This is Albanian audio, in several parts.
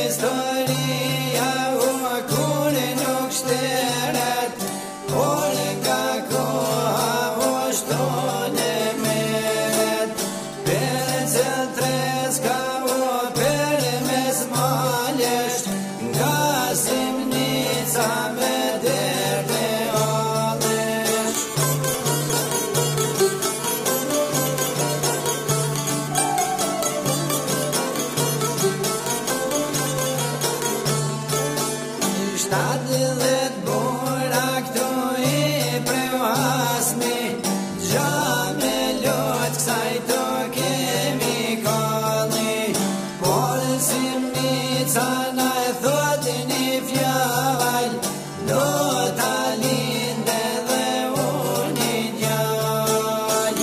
istoria o kur nuk shteret, por nga koha o shton e meret. Per centres ka o per mes malesh, nga Simnica me derde alesh. Shtadillet bora këtu i preu hasmi, gja me lot kësaj to kemi kalli. Por Simnica na e thot një fjall, do ta linde dhe unë i djall.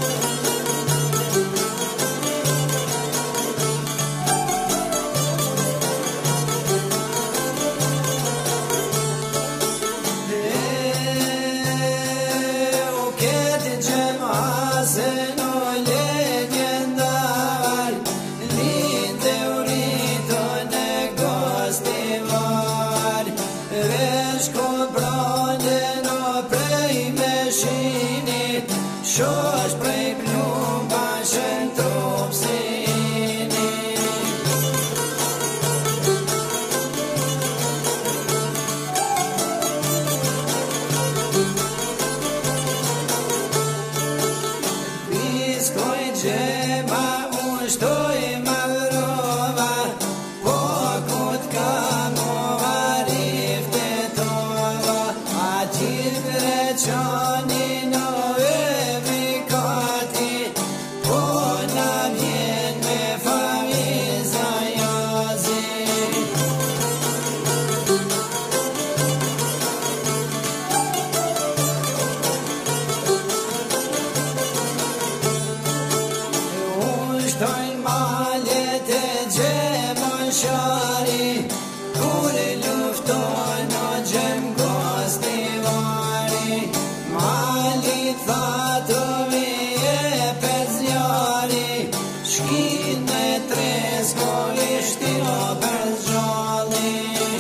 U këtë gjemasen o legendar, linde u rito në gostivar. Vesh kompranen o prej me shinit, shosh prej plumba shen trup sinit. Piskoj gjema unë shtoj mavrova, po kut ka mova rifte tova. A qilë reqani në e vikati, po na vjen me famiza jazi. Unë shtojnë malet e gjemon shari, kur lufton o gjem gostivari. Malit thatovi e pezjari, shkin me tresko ishti o pezgjali.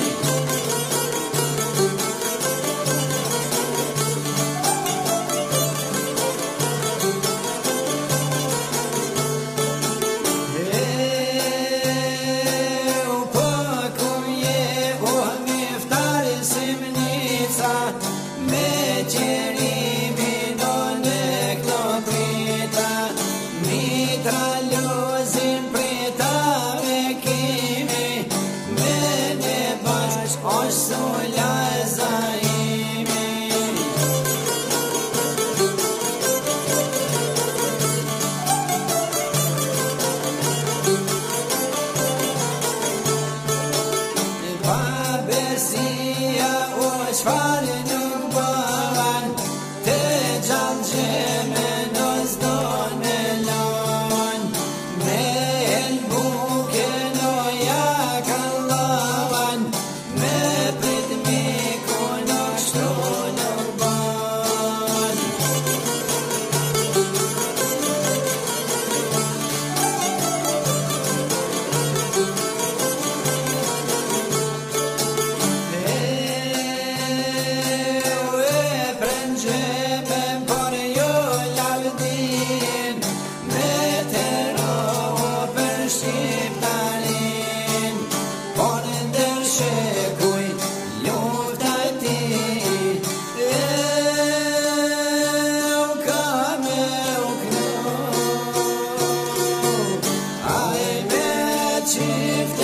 U po kum je u miftar Simnica, me qerimi do në këto prita. Mitra lozim prita me kimi, me ne bashk është sula zaimi. Babesia o qfar nuk bëvan, te gjallë gjeme në zdon me lon. Me helbuke në jakallavan, me prit miku nuk shtu nuk ban. Por jo lavdin, me tero për shqiptarin. Por ndër shekuj lufta ti, u ka me u knu. Aj me qift